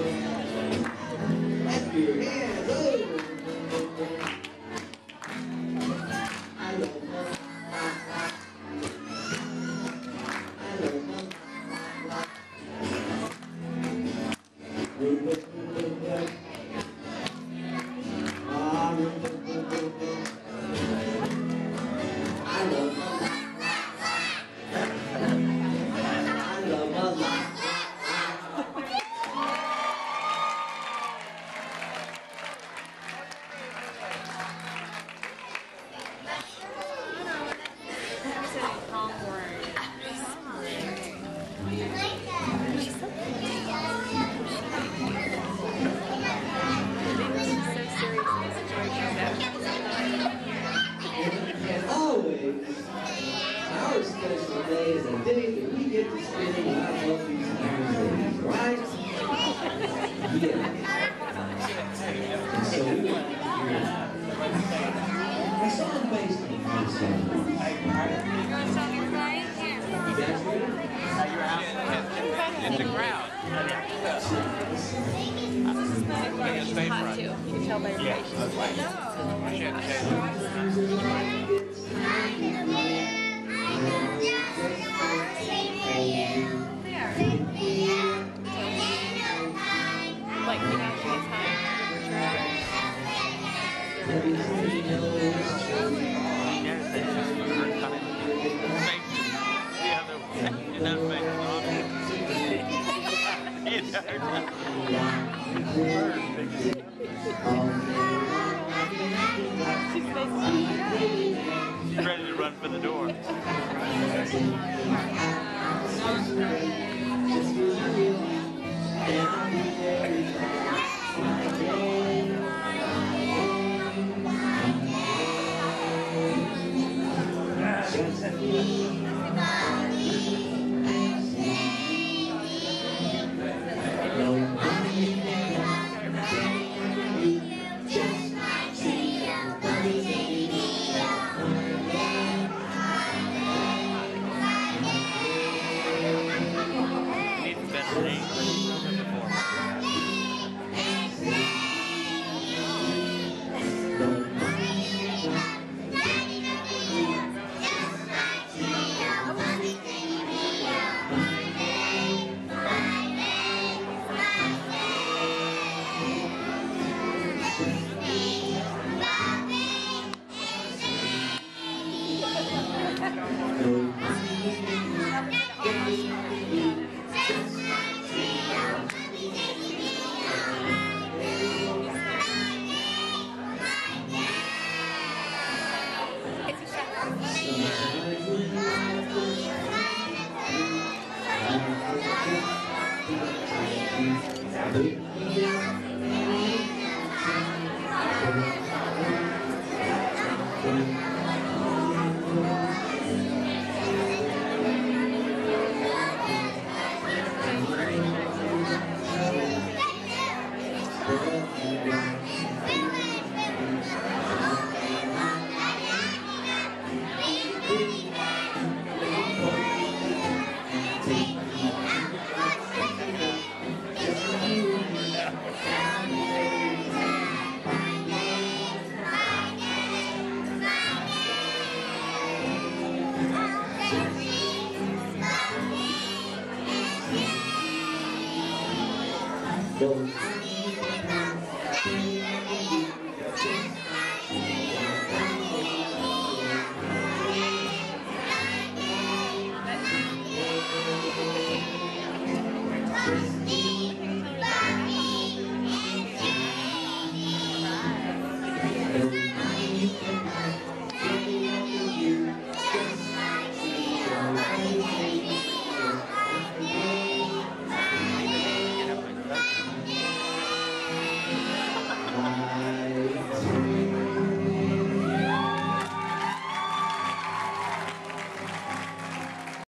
Clap your hands. Oh. I love her. I love her. And always, our special day is a day that we get to spend with our lovely Thursdays, right? Yeah. And so we want to hear a song based on this song. You guys ready? In the crowd. Hot too. You can tell by your face. Like, you know, it's hot. She's ready to run for the door.